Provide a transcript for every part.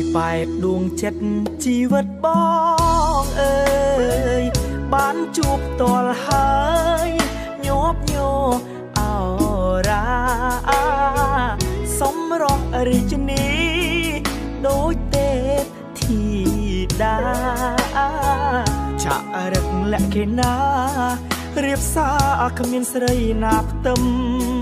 ប៉ែតដួងចិត្តជីវិតបងអើយបានជួបតលហើយញាប់ញ័រអរាសម្រស់រាជនីដូចទេពធីតាចាក់រឹកលក្ខិណារៀបសារគ្មានស្រីណាផ្ទឹម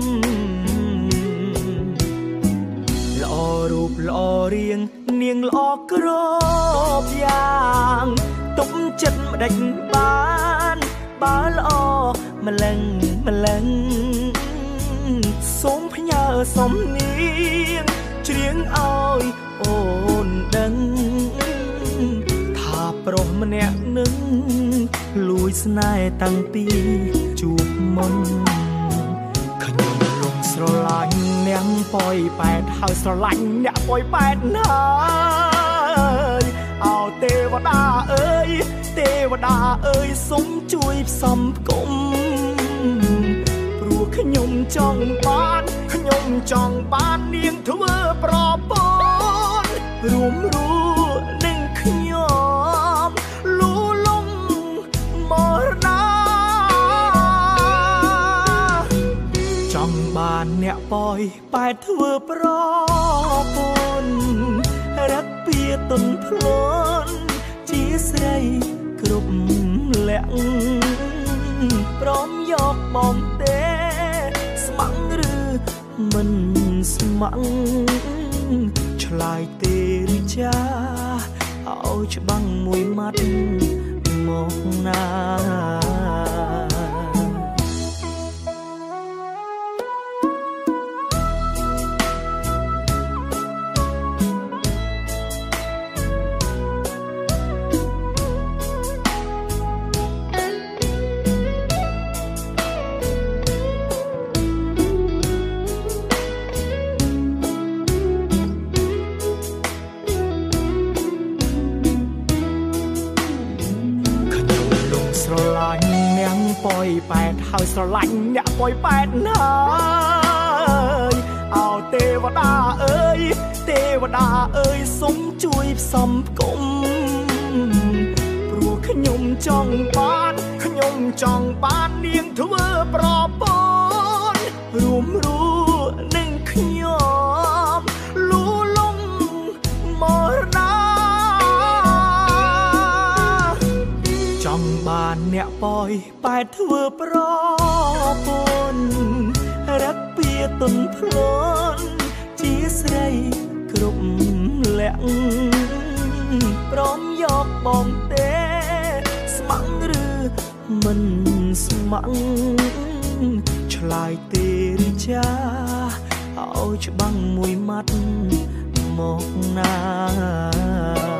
ល្អរូបល្អរាងនាងល្អគ្រប់យ៉ាងទុកចិត្តម្ដេចបានបើល្អម្លឹងម្លឹងសូមផ្ញើសំនៀងច្រៀងឲ្យអូនដឹងថាប្រុសម្នាក់នឹងលួចស្នេហ៍តាំងពីជួបមុនខ្ញុំលងស្រឡាញ់អ្នកប៉ោយប៉ែតហើយស្រឡាញ់អ្នកប៉ោយប៉ែតណាយអោទេវតាអើយទេវតាអើយសូមជួយផ្សំផ្គុំព្រោះខ្ញុំចង់បាននាងធ្វើប្រពន្ធរួមនឹងខ្ញុំលូលំមរណាចង់បានអ្នកប៉ោយប៉ែតធ្វើប្រពន្ធរឹកពីទុនភ្លន់ជាស្រីគ្រប់លក្ខព្រមយកបំទេស្ម័គ្រឬមិនស្ម័គ្រឆ្លើយទេឬចាឲ្យច្បាំងមួយម៉ាត់មកណាប៉ោយប៉ែតហើយស្រឡាញ់អ្នកប៉ោយប៉ែតណាយអោទេវតាអើយទេវតាអើយសូមជួយផ្សំផ្គុំព្រោះខ្ញុំចង់បាននាងធ្វើប្រពន្ធរួមនឹងខ្ញុំលូលំមរណាចង់បានអ្នកប៉ោយប៉ែតធ្វើប្រពន្ធរឹកពីទុនភ្លន់ជាស្រីគ្រប់លក្ខព្រមយកបំទេស្ម័គ្រឬមិនស្ម័គ្រឆ្លើយទេឬចាឲ្យច្បាំងមួយម៉ាត់មកណា